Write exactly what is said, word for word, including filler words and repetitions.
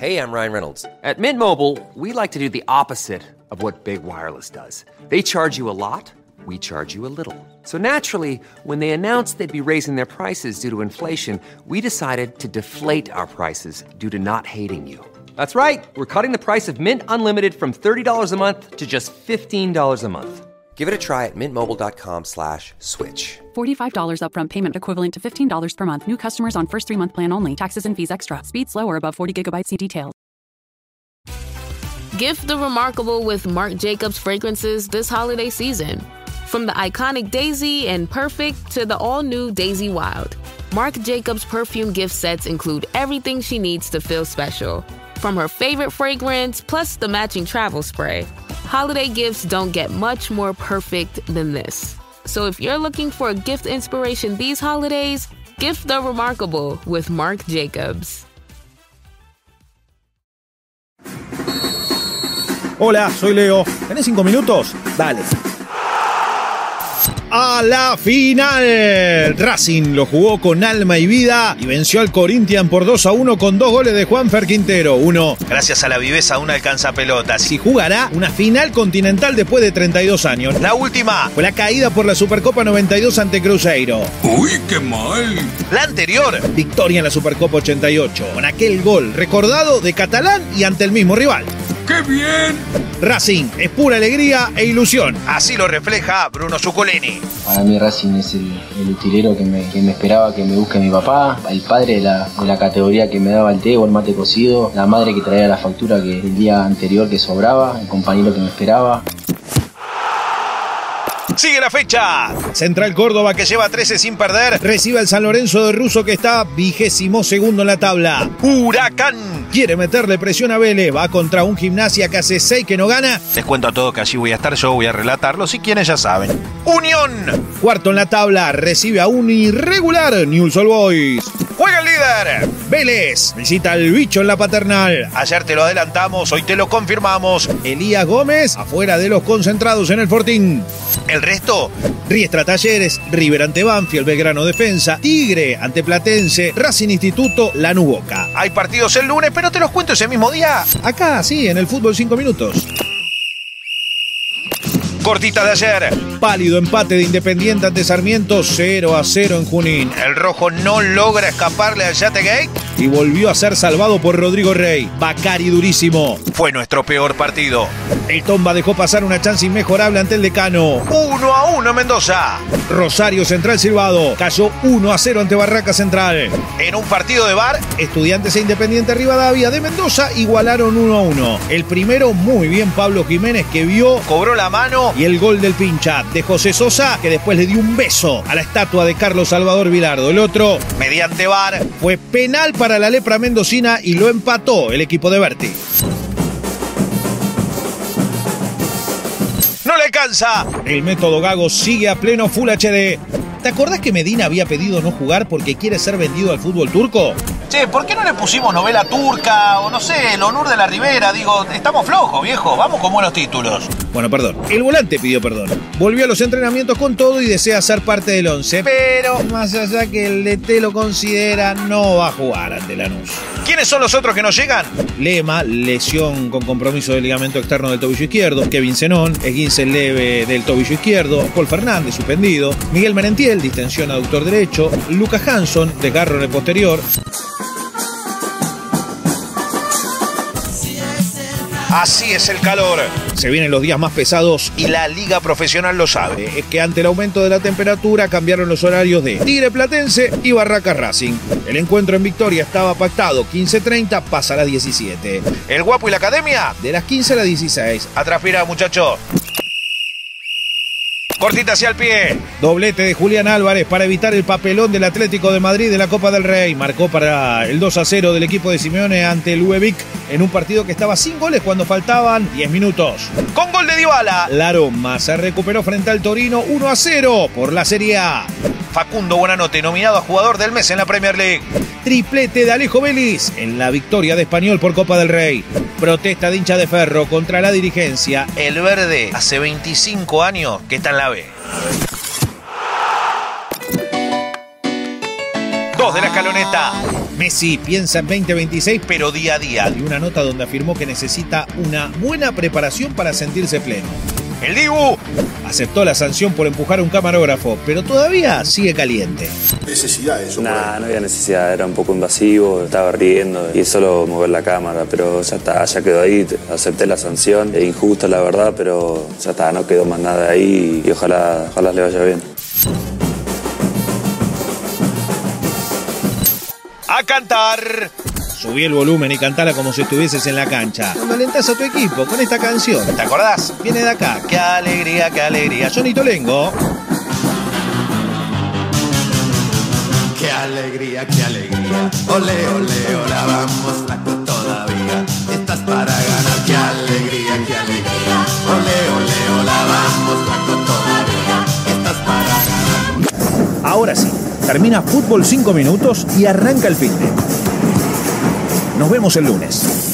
Hey, I'm Ryan Reynolds. At Mint Mobile, we like to do the opposite of what Big Wireless does. They charge you a lot, we charge you a little. So naturally, when they announced they'd be raising their prices due to inflation, we decided to deflate our prices due to not hating you. That's right. We're cutting the price of Mint Unlimited from thirty dollars a month to just fifteen dollars a month. Give it a try at mintmobile.com slash switch. forty-five dollars upfront payment equivalent to fifteen dollars per month. New customers on first three-month plan only. Taxes and fees extra. Speed slower above forty gigabytes. See details. Gift the remarkable with Marc Jacobs fragrances this holiday season. From the iconic Daisy and Perfect to the all-new Daisy Wild, Marc Jacobs perfume gift sets include everything she needs to feel special. From her favorite fragrance, plus the matching travel spray. Holiday gifts don't get much more perfect than this. So if you're looking for a gift inspiration these holidays, gift the remarkable with Marc Jacobs. Hola, soy Leo. ¿Tenés cinco minutos? Dale. A la final. Racing lo jugó con alma y vida y venció al Corinthians por dos a uno con dos goles de Juanfer Quintero. Uno, gracias a la viveza de un alcanzapelotas. Y jugará una final continental después de treinta y dos años. La última fue la caída por la Supercopa noventa y dos ante Cruzeiro. ¡Uy, qué mal! La anterior, victoria en la Supercopa ochenta y ocho, con aquel gol recordado de Catalán y ante el mismo rival. ¡Qué bien! Racing es pura alegría e ilusión. Así lo refleja Bruno Zuccolini. Para mí Racing es el, el utilero que me, que me esperaba que me busque mi papá, el padre de la, de la categoría que me daba el té o el mate cocido, la madre que traía la factura que el día anterior que sobraba, el compañero que me esperaba. Sigue la fecha. Central Córdoba, que lleva trece sin perder, recibe al San Lorenzo de Russo, que está vigésimo segundo en la tabla. Huracán quiere meterle presión a Vélez, va contra un Gimnasia que hace seis que no gana. Les cuento a todos que allí voy a estar yo, voy a relatarlo, si quienes ya saben. Unión, cuarto en la tabla, recibe a un irregular Newell's Old Boys. Juega el líder. Vélez visita al bicho en la Paternal. Ayer te lo adelantamos, hoy te lo confirmamos. Elías Gómez afuera de los concentrados en el Fortín. El resto, Riestra Talleres, River ante Banfield, Belgrano Defensa, Tigre ante Platense, Racing Instituto, Lanús Boca. Hay partidos el lunes, pero te los cuento ese mismo día. Acá, sí, en el Fútbol cinco minutos. Cortita de ayer. Pálido empate de Independiente ante Sarmiento, cero a cero en Junín. El rojo no logra escaparle al Yategate y volvió a ser salvado por Rodrigo Rey. Bacari durísimo. Fue nuestro peor partido. El Tomba dejó pasar una chance inmejorable ante el Decano. uno a uno en Mendoza. Rosario Central Silvado cayó uno a cero ante Barraca Central. En un partido de bar, Estudiantes e Independiente Rivadavia de Mendoza igualaron uno a uno. El primero, muy bien Pablo Jiménez, que vio, cobró la mano, y el gol del pincha de José Sosa, que después le dio un beso a la estatua de Carlos Salvador Vilardo. El otro, mediante bar, fue penal para la lepra mendocina y lo empató el equipo de Berti. ¡No le alcanza! El método Gago sigue a pleno Full H D. ¿Te acordás que Medina había pedido no jugar porque quiere ser vendido al fútbol turco? Che, ¿por qué no le pusimos novela turca o no sé, el honor de la Ribera? Digo, estamos flojos, viejo, vamos con buenos títulos. Bueno, perdón, el volante pidió perdón. Volvió a los entrenamientos con todo y desea ser parte del once, pero más allá que el D T lo considera, no va a jugar ante Lanús. ¿Quiénes son los otros que nos llegan? Lema, lesión con compromiso del ligamento externo del tobillo izquierdo. Kevin Zenón, esguince leve del tobillo izquierdo. Paul Fernández, suspendido. Miguel Merentiel, distensión aductor derecho. Lucas Hanson, desgarro en el posterior. Así es el calor. Se vienen los días más pesados y la liga profesional lo sabe. Es que ante el aumento de la temperatura cambiaron los horarios de Tigre Platense y Barraca Racing. El encuentro en Victoria estaba pactado quince treinta, pasa a las diecisiete. El Guapo y la Academia de las quince a las dieciséis. A transpirar, muchachos. Cortita hacia el pie. Doblete de Julián Álvarez para evitar el papelón del Atlético de Madrid de la Copa del Rey. Marcó para el dos a cero del equipo de Simeone ante el U E Vic en un partido que estaba sin goles cuando faltaban diez minutos. Con gol de Dybala, la Roma se recuperó frente al Torino uno a cero por la Serie A. Facundo Buenanote, nominado a jugador del mes en la Premier League. Triplete de Alejo Vélez en la victoria de Español por Copa del Rey. Protesta de hincha de Ferro contra la dirigencia. El verde hace veinticinco años que está en la B. Dos de la escaloneta. Messi piensa en veinte veintiséis, pero día a día. Y una nota donde afirmó que necesita una buena preparación para sentirse pleno. El Dibu aceptó la sanción por empujar a un camarógrafo, pero todavía sigue caliente. Necesidad eso. Nah, no había necesidad, era un poco invasivo, estaba riendo y es solo mover la cámara, pero ya está, ya quedó ahí, acepté la sanción, es injusta la verdad, pero ya está, no quedó más nada ahí y ojalá, ojalá le vaya bien. A cantar. Subí el volumen y cantala como si estuvieses en la cancha. Cuando alentás a tu equipo con esta canción. ¿Te acordás? Viene de acá. ¡Qué alegría, qué alegría! Johnny Tolengo. ¡Qué alegría, qué alegría! ¡Ole, ole, hola, vamos, flaco, todavía! Estás para ganar. ¡Qué alegría, qué alegría! ¡Ole, ole, hola, vamos, flaco, todavía! Estás para ganar. Ahora sí, termina Fútbol cinco minutos y arranca el fin de. Nos vemos el lunes.